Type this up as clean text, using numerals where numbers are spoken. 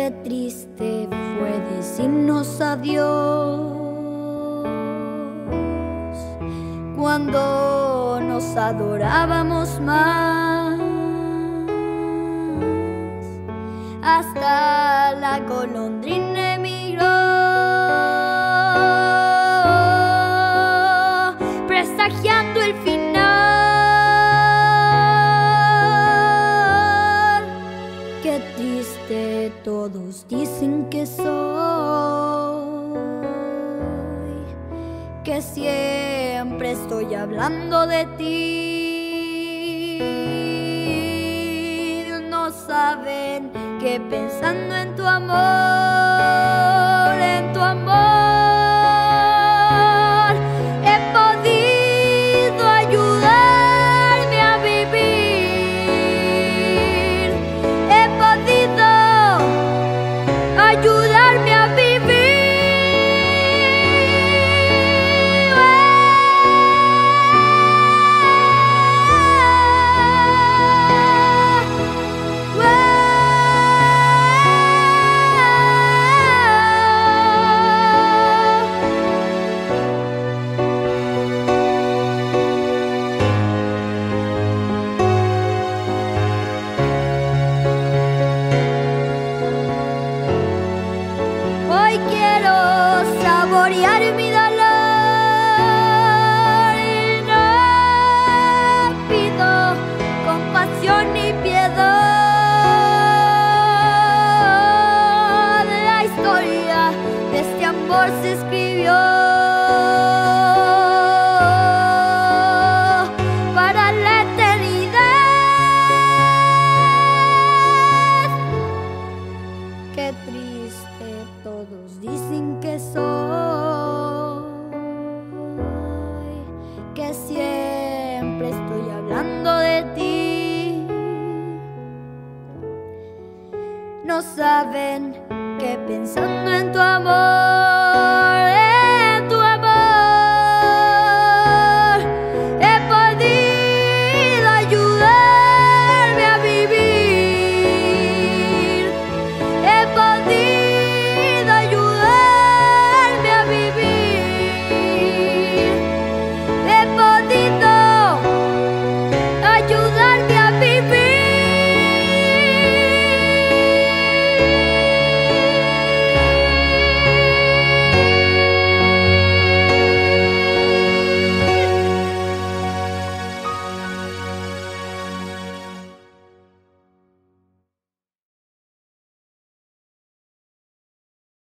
Qué triste fue decirnos adiós cuando nos adorábamos más. Hasta la golondrina emigró, presagiando el final. Qué triste, todos dicen que soy, que siempre estoy hablando de ti. No saben que pensando en tu amor, he podido ayudarme a vivir. He podido ayudarme a vivir. Hoy quiero saborear mi dolor y no pido compasión ni piedad. La historia de este amor se escribió para la eternidad. Qué triste, todos dicen que soy, que siempre estoy hablando de ti. No saben que pensando en tu amor